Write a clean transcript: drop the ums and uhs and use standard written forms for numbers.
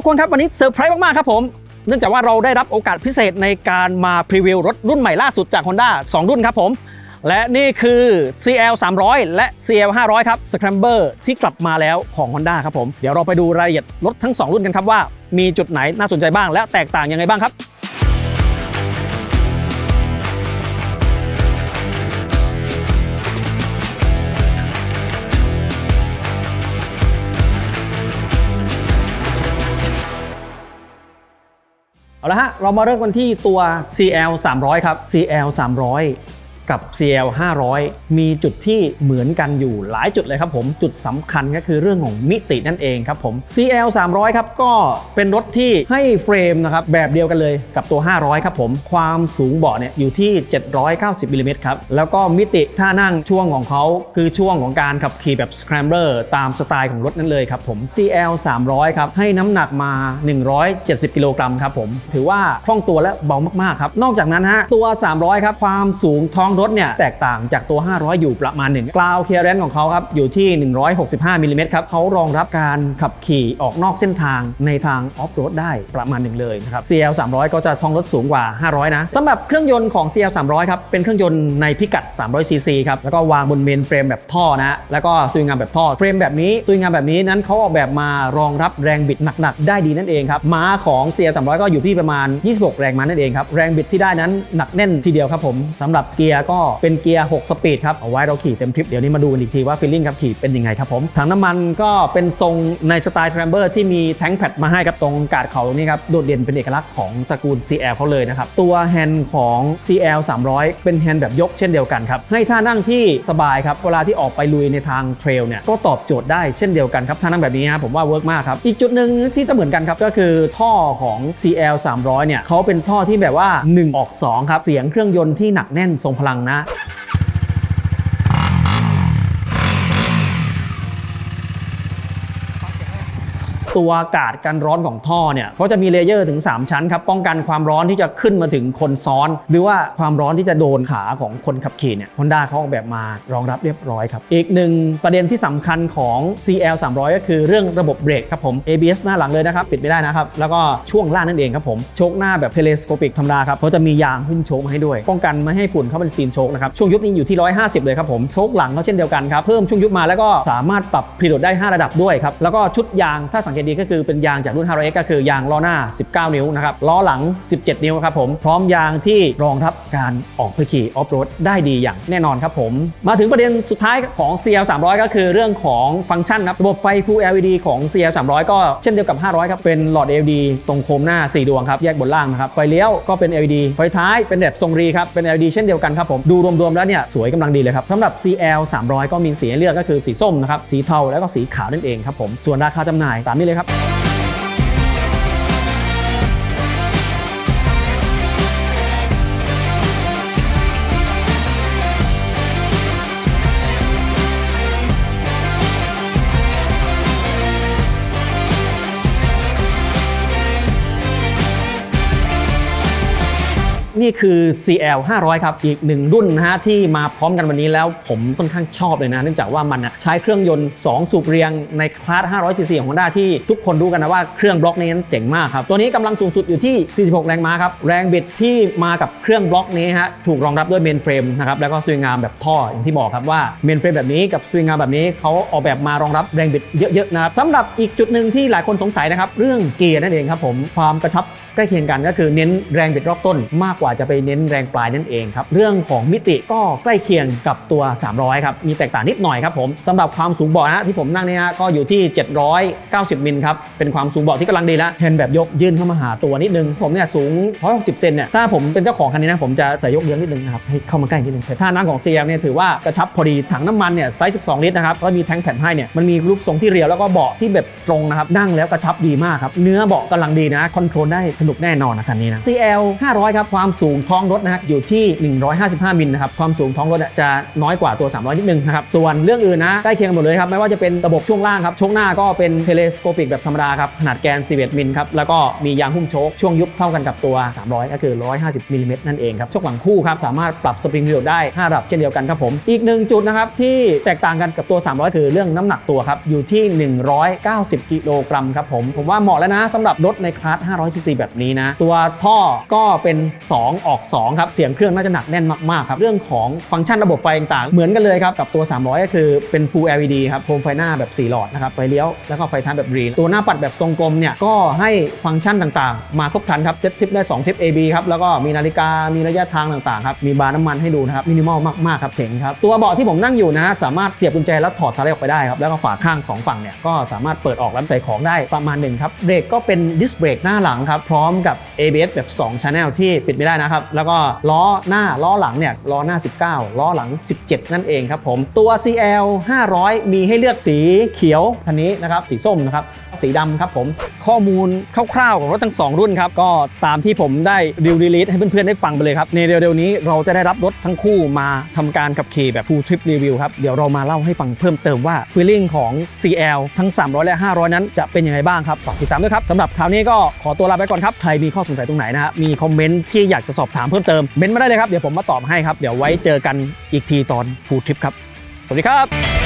ทุกคนครับวันนี้เซอร์ไพรส์มากๆครับผมเนื่องจากว่าเราได้รับโอกาสพิเศษในการมาพรีวิวรถรุ่นใหม่ล่าสุดจาก Honda 2 รุ่นครับผมและนี่คือ CL 300 และ CL 500 ครับ Scrambler ที่กลับมาแล้วของ Honda ครับผมเดี๋ยวเราไปดูรายละเอียดรถทั้ง2รุ่นกันครับว่ามีจุดไหนน่าสนใจบ้างและแตกต่างยังไงบ้างครับเอาละฮะเรามาเริ่มกันที่ตัว CL 300 ครับ CL 300 กับ CL 500 มีจุดที่เหมือนกันอยู่หลายจุดเลยครับผมจุดสำคัญก็คือเรื่องของมิตินั่นเองครับผม CL 300 ครับก็เป็นรถที่ให้เฟรมนะครับแบบเดียวกันเลยกับตัว 500 ครับผมความสูงเบาะเนี่ยอยู่ที่790มิลลิเมตรครับแล้วก็มิติท่านั่งช่วงของเขาคือช่วงของการขับขี่แบบ Scrambler ตามสไตล์ของรถนั้นเลยครับผม CL 300 ครับให้น้ำหนักมา170กิโลกรัมครับผมถือว่าคล่องตัวและเบามากๆครับนอกจากนั้นฮะตัว 300 ครับความสูงท้องรถเนี่ยแตกต่างจากตัว 500 อยู่ประมาณหนึ่งกราวเคลียร์แรนซ์ของเขาครับอยู่ที่165มิลลิเมตรครับเขารองรับการขับขี่ออกนอกเส้นทางในทางออฟโรดได้ประมาณหนึ่งเลยนะครับ CL 300 ก็จะท้องรถสูงกว่า 500 นะสำหรับเครื่องยนต์ของ CL 300 ครับเป็นเครื่องยนต์ในพิกัด300 ซีซีครับแล้วก็วางบนเมนเฟรมแบบท่อนะแล้วก็สวิงอาร์มแบบท่อเฟรมแบบนี้สวิงอาร์มแบบนี้นั้นเขาออกแบบมารองรับแรงบิดหนักๆได้ดีนั่นเองครับม้าของ CL 300 ก็อยู่ที่ประมาณ26แรงม้านั่นเองครับแรงบิดที่ได้นั้นหนักแน่นทีเดียวครับผมสำหรับเกียร์ก็เป็นเกียร์6สปีดครับเอาไว้เราขี่เต็มทริปเดี๋ยวนี้มาดูกันอีกทีว่าฟีลลิ่งขับขี่เป็นยังไงครับผมถังน้ำมันก็เป็นทรงในสไตล์ Scrambler ที่มีแท้งแพดมาให้กับตรงกาดเขาตรงนี้ครับโดดเด่นเป็นเอกลักษณ์ของตระกูล CL เขาเลยนะครับตัวแฮนด์ของ CL 300 เป็นแฮนด์แบบยกเช่นเดียวกันครับให้ท่านั่งที่สบายครับเวลาที่ออกไปลุยในทางเทรลเนี่ยก็ตอบโจทย์ได้เช่นเดียวกันครับท่านั่งแบบนี้นะผมว่าเวิร์กมากครับอีกจุดหนึ่งที่จะเหมือนกันครับก็คือท่อของ CL 300 เนี่ยเขาเป็นท่อที่แบบว่า1ออก2ครับเสียงเครื่องยนต์ที่หนักแน่นทรงพลังนะตัวกาดกันร้อนของท่อเนี่ยเขาจะมีเลเยอร์ถึง3ชั้นครับป้องกันความร้อนที่จะขึ้นมาถึงคนซ้อนหรือว่าความร้อนที่จะโดนขาของคนขับขี่เนี่ย Honda เขาออกแบบมารองรับเรียบร้อยครับอีกหนึ่งประเด็นที่สำคัญของ CL 300 ก็คือเรื่องระบบเบรกครับผม ABS หน้าหลังเลยนะครับปิดไม่ได้นะครับแล้วก็ช่วงล่างนั่นเองครับผมโชคหน้าแบบเทเลสโคปิกธรรมดาครับเขาจะมียางหุ้มโชคมาให้ด้วยป้องกันไม่ให้ฝุ่นเข้าเป็นซีนโชคนะครับช่วงยุบนี้อยู่ที่150เลยครับผมโชคหลังเขาเช่นเดียวกันครับเพิ่มช่วงยุบมาแล้วก็สามารถปรับพรีโหลดได้5ระดับด้วยครับแล้วก็ชุดยางถ้าสังเกตดีก็คือเป็นยางจากรุ่น 500X ก็คือยางล้อหน้า19นิ้วนะครับล้อหลัง17นิ้วครับผมพร้อมยางที่รองรับการออกไปขี่ออฟโรดได้ดีอย่างแน่นอนครับผมมาถึงประเด็นสุดท้ายของ CL 300 ก็คือเรื่องของฟังก์ชันครับระบบไฟ Full LED ของ CL 300 ก็เช่นเดียวกับ 500 ครับเป็นหลอด LED ตรงโคมหน้า4ดวงครับแยกบนล่างนะครับไฟเลี้ยวก็เป็น LED ไฟท้ายเป็นแบบทรงรีครับเป็น LED เช่นเดียวกันครับผมดูรวมๆแล้วเนี่ยสวยกำลังดีเลยครับสำหรับ CL 300 ก็มีสีให้เลือกก็คือสีส้มนะครับสีเทาแล้วก็สีขาวนั่นเองครับผมส่วนราคาจำหน่ายตามนี้เลยครับนี่คือ CL 500 ครับอีกหนึ่งรุ่นนะฮะที่มาพร้อมกันวันนี้แล้วผมค่อนข้างชอบเลยนะเนื่องจากว่ามันใช้เครื่องยนต์2สูบเรียงในคลาส 500cc ของ Honda ที่ทุกคนรู้กันนะว่าเครื่องบล็อกนี้เจ๋งมากครับตัวนี้กำลังสูงสุดอยู่ที่46แรงม้าครับแรงบิดที่มากับเครื่องบล็อกนี้ฮะถูกรองรับด้วยเมนเฟรมนะครับแล้วก็สวิงอาร์มแบบท่ออย่างที่บอกครับว่าเมนเฟรมแบบนี้กับสวิงอาร์มแบบนี้เขาออกแบบมารองรับแรงบิดเยอะๆนะครับสำหรับอีกจุดหนึ่งที่หลายคนสงสัยนะครับเรื่องเกียร์นั่นเองครับผมความกระชับใกล้เคียงกันก็คือเน้นแรงบิดรอบต้นมากกว่าจะไปเน้นแรงปลายนั่นเองครับเรื่องของมิติก็ใกล้เคียงกับตัว 300 ครับมีแตกต่างนิดหน่อยครับผมสำหรับความสูงเบาะนะที่ผมนั่งเนี่ยก็อยู่ที่790มิลครับเป็นความสูงเบาะที่กำลังดีแล้วแฮนด์แบบยกยื่นเข้ามาหาตัวนิดนึงผมเนี่ยสูง160เซนเนี่ยถ้าผมเป็นเจ้าของคันนี้นะผมจะใส่ยกเยอะนิดนึงนะครับให้เข้ามาใกล้นิดนึงแต่ถ้านั่งของ CL เนี่ยถือว่ากระชับพอดีถังน้ำมันเนี่ยไซส์12ลิตรนะครับแล้วมีแท้งแผ่นให้เนี่ยมันมีรูปทรงที่เรียวแล้วก็เบาะที่แบบตรงนะครับนั่งแล้วกระชับดีมากครับเนื้อเบาะกำลังดีนะคอนโทรลได้สนุกแน่นอนนะคันนี้นะ CL 500ครับความสูงท้องรถนะฮะอยู่ที่155มิลนะครับความสูงท้องรถจะน้อยกว่าตัว300นิดนึงนะครับส่วนเรื่องอื่นนะใกล้เคียงกันหมดเลยครับไม่ว่าจะเป็นระบบช่วงล่างครับช่วงหน้าก็เป็นเทเลสโคปิกแบบธรรมดาครับขนาดแกน11มิลครับแล้วก็มียางหุ้มโชคช่วงยุบเท่ากันกับตัว300ก็คือ150มิลลิเมตรนั่นเองครับโชคหลังคู่ครับสามารถปรับสปริงรีโหลดได้5ระดับเช่นเดียวกันครับผมอีก1จุดนะครับที่แตกต่างกันกับตัว300คือเรื่องน้ำหนักตัวครับอยู่ที่190กิโลกรัมครับผมว่าเหมาะแล้วนะสำหรับรถในคลาส500ซีซีแบบนี้นะตัวท่อก็เป็น2ออก2ครับเสียงเครื่องน่าจะหนักแน่นมากๆครับเรื่องของฟังก์ชันระบบไฟต่างๆเหมือนกันเลยครับกับตัว300ก็คือเป็น Full LED ครับโคมไฟหน้าแบบ4หลอดนะครับไฟเลี้ยวแล้วก็ไฟท้ายแบบรีนตัวหน้าปัดแบบทรงกลมเนี่ยก็ให้ฟังก์ชันต่างๆมาครบครันครับเซ็ตทิปได้2ทิป AB ครับแล้วก็มีนาฬิกามีระยะทางต่างๆครับมีบาร์น้ำมันให้ดูนะครับมินิมอลมากๆครับเจ๋งครับตัวเบาะที่ผมนั่งอยู่นะสามารถเสียบกุญแจแล้วถอดสไลด์ออกไปได้ครับแล้วก็ฝาข้าง2ฝั่งเนี่ยก็สามารถเปิดออกแล้วใส่ของได้ประมาณหนึ่งครับเบรกก็เป็นดิสเบรกหน้าหลังครับพร้อมกับ ABS แบบ2 Channel ที่ปิดไม่ได้นะครับแล้วก็ล้อหน้าล้อหลังเนี่ยล้อหน้า19ล้อหลัง17นั่นเองครับผมตัว CL 500มีให้เลือกสีเขียวคันนี้นะครับสีส้มนะครับสีดำครับผมข้อมูลคร่าวๆของรถทั้ง2รุ่นครับก็ตามที่ผมได้รีลีสให้เพื่อนๆได้ฟังไปเลยครับในเร็วๆนี้เราจะได้รับรถทั้งคู่มาทำการขับขี่แบบ Full Trip Review ครับเดี๋ยวเรามาเล่าให้ฟังเพิ่มเติมว่า Feeling ของ CL ทั้ง300และ500นั้นจะเป็นยังไงบ้างครับฝากติดตามด้วยครับสำหรับคราวนี้ก็ขอตัวลาไปก่อนครับใครมีข้อสงสัยตรงไหนนะฮะมีคอมเมนต์ที่อยากจะสอบถามเพิ่มเติมเม้นต์มาได้เลยครับเดี๋ยวผมมาตอบให้ครับเดี๋ยวไว้เจอกันอีกทีตอน Full Trip ครับสวัสดีครับ